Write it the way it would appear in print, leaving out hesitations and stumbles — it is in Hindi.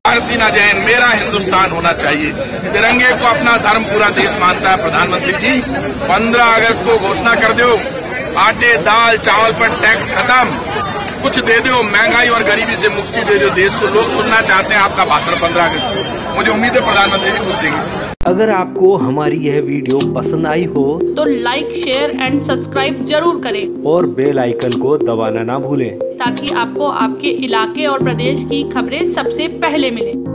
हसीना जैन, मेरा हिंदुस्तान होना चाहिए। तिरंगे को अपना धर्म पूरा देश मानता है। प्रधानमंत्री जी 15 अगस्त को घोषणा कर दो, आटे दाल चावल पर टैक्स खत्म, कुछ दे दो, महंगाई और गरीबी से मुक्ति दे दो देश को। लोग सुनना चाहते हैं आपका भाषण 15 अगस्त को। मुझे उम्मीद है प्रधानमंत्री जी कुछ देंगे। अगर आपको हमारी यह वीडियो पसंद आई हो तो लाइक शेयर एंड सब्सक्राइब जरूर करें और बेल आइकन को दबाना ना भूलें, ताकि आपको आपके इलाके और प्रदेश की खबरें सबसे पहले मिले।